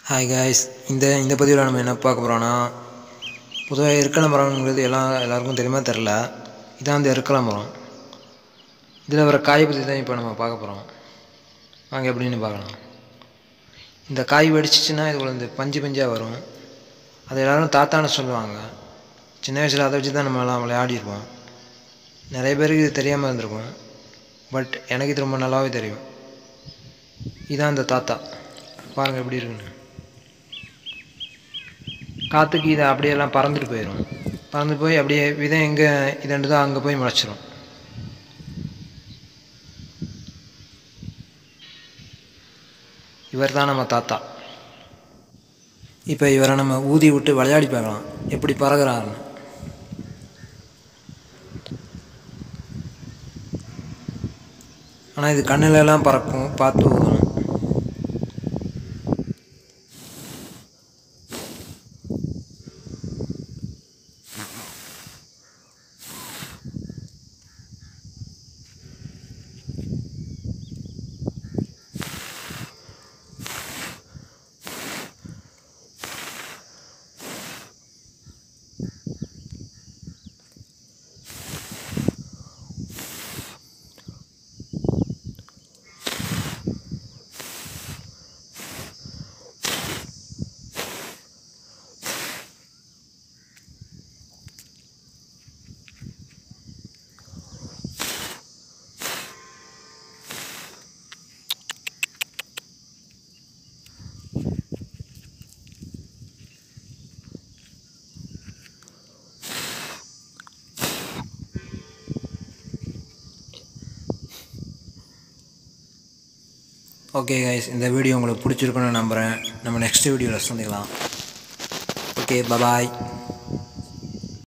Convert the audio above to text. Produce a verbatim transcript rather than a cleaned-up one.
Hi guys, இந்த இந்த பதிவில் நம்ம என்ன பார்க்க போகிறோன்னா, பொதுவாக எருக்கல மரங்கிறது எல்லாம் எல்லாருக்கும் தெரியுமா தெரில. இதான் அந்த எருக்கல மரம். இதில் வர காய் பற்றி தான் இப்போ நம்ம பார்க்க போகிறோம். வாங்க எப்படின்னு பார்க்கலாம். இந்த காய் வெடிச்சிச்சின்னா இது இந்த பஞ்சு பஞ்சாக வரும். அதை எல்லோரும் தாத்தான்னு சொல்லுவாங்க. சின்ன வயசில் அதை வச்சு தான் நம்மளாம் விளையாடிருப்போம். நிறைய பேருக்கு இது தெரியாமல் இருந்திருக்கும். பட் எனக்கு இது ரொம்ப நல்லாவே தெரியும். இதான் அந்த தாத்தா. பாருங்கள் எப்படி இருக்குன்னு. காற்றுக்கு இதை அப்படியெல்லாம் பறந்துட்டு போயிடும். பறந்து போய் அப்படியே விதை எங்கே இதண்டுதோ அங்கே போய் முளைச்சிரும். இவர் தான் நம்ம தாத்தா. இப்போ இவரை நம்ம ஊதி விட்டு விளையாடி பார்க்கலாம் எப்படி பறகுறாருன்னு. ஆனால் இது கண்ணிலெல்லாம் பறக்கும், பார்த்து ஊதணும். ஓகே கைஸ், இந்த வீடியோ உங்களுக்கு பிடிச்சிருக்குன்னு நம்புகிறேன். நம்ம நெக்ஸ்ட் வீடியோவில் சந்திக்கலாம். ஓகே, பாய்.